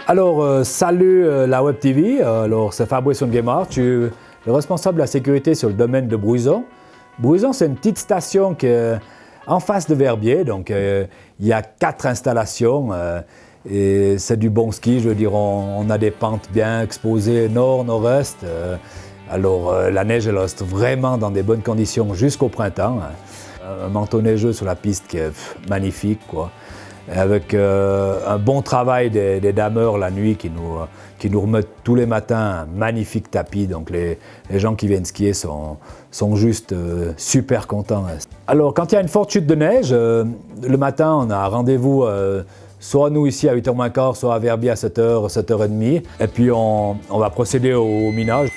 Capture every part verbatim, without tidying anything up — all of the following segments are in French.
Alors, euh, salut euh, la Web T V, alors c'est Fabrice Onguemar, je suis le responsable de la sécurité sur le domaine de Bruison. Bruison, c'est une petite station qui est en face de Verbier, donc euh, il y a quatre installations euh, et c'est du bon ski, je veux dire, on, on a des pentes bien exposées nord, nord-est. Euh, alors euh, la neige, elle reste vraiment dans des bonnes conditions jusqu'au printemps. Hein. Un manteau neigeux sur la piste qui est pff, magnifique, quoi. Avec euh, un bon travail des, des dameurs la nuit qui nous, qui nous remettent tous les matins un magnifique tapis. Donc les, les gens qui viennent skier sont, sont juste euh, super contents. Alors quand il y a une forte chute de neige, euh, le matin on a rendez-vous euh, soit nous ici à huit heures moins quart, soit à Verbier à sept heures, sept heures trente. Et puis on, on va procéder au, au minage.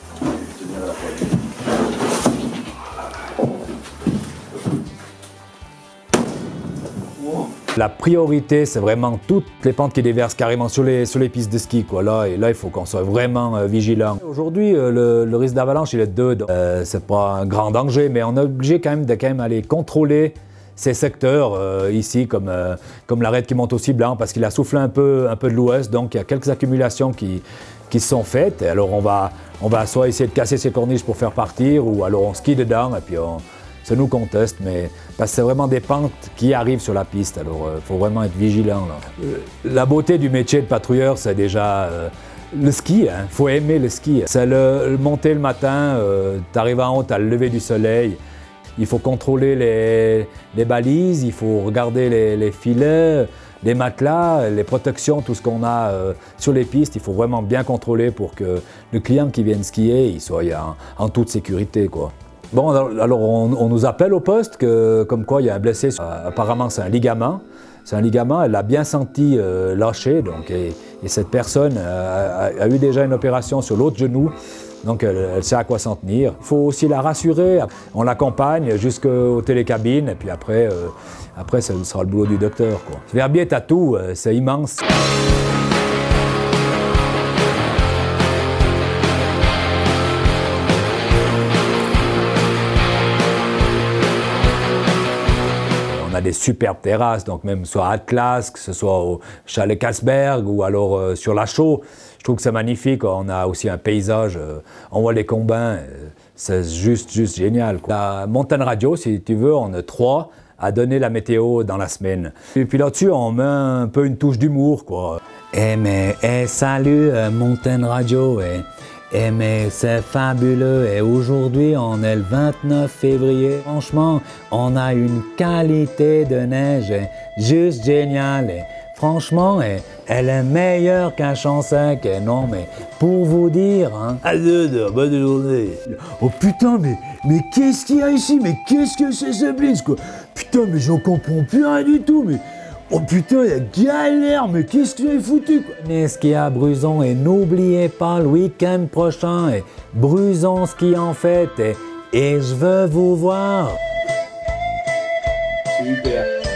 La priorité, c'est vraiment toutes les pentes qui déversent carrément sur les, sur les pistes de ski, quoi. Là, et là, il faut qu'on soit vraiment euh, vigilant. Aujourd'hui, euh, le, le risque d'avalanche, il est de deux. Euh, c'est pas un grand danger, mais on est obligé quand même de quand même aller contrôler ces secteurs euh, ici, comme, euh, comme l'arête qui monte au Ciblan, parce qu'il a soufflé un peu, un peu de l'ouest, donc il y a quelques accumulations qui, qui se sont faites. Et alors on va, on va soit essayer de casser ces corniches pour faire partir, ou alors on skie dedans, et puis on... c'est nous qu'on teste, mais parce que c'est vraiment des pentes qui arrivent sur la piste, alors il euh, faut vraiment être vigilant. Là. Euh, la beauté du métier de patrouilleur, c'est déjà euh, le ski, il hein. faut aimer le ski. C'est le, le monter le matin, euh, tu arrives en haut, tu as le lever du soleil, il faut contrôler les, les balises, il faut regarder les, les filets, les matelas, les protections, tout ce qu'on a euh, sur les pistes, il faut vraiment bien contrôler pour que le client qui vienne skier, il soit en, en toute sécurité, quoi. Bon, alors on, on nous appelle au poste que, comme quoi il y a un blessé. Euh, apparemment, c'est un ligament. C'est un ligament, elle l'a bien senti euh, lâcher. Donc, et, et cette personne a, a, a eu déjà une opération sur l'autre genou. Donc, elle, elle sait à quoi s'en tenir. Il faut aussi la rassurer. On l'accompagne jusqu'aux télécabines. Et puis après, euh, après, ça sera le boulot du docteur, quoi. Verbier est à tout, euh, c'est immense. On a des superbes terrasses, donc même soit à Atlas, que ce soit au Chalet Casberg ou alors euh, sur la Chaux. Je trouve que c'est magnifique. On a aussi un paysage, euh, on voit les combins, euh, c'est juste, juste génial, quoi. La Montagne Radio, si tu veux, on a trois à donner la météo dans la semaine. Et puis là-dessus, on met un peu une touche d'humour, quoi. Eh mais, eh salut euh, Montagne Radio, eh. Eh mais c'est fabuleux et aujourd'hui on est le vingt-neuf février. Franchement, on a une qualité de neige juste géniale. Et franchement, elle est meilleure qu'un champ sec. Et non mais pour vous dire, hein. Allez, bonne journée. Oh putain, mais, mais qu'est-ce qu'il y a ici? Mais qu'est-ce que c'est ce blitz, quoi? Putain, mais j'en comprends plus rien du tout, mais... Oh putain, il y a galère, mais qu'est-ce que j'ai foutu, quoi? Venez skier à Bruison et n'oubliez pas le week-end prochain, et Bruison ski en fête, et, et je veux vous voir. Super.